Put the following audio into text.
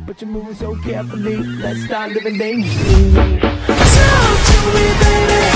but you're moving so carefully. Let's start living dangerously. Talk to me, baby.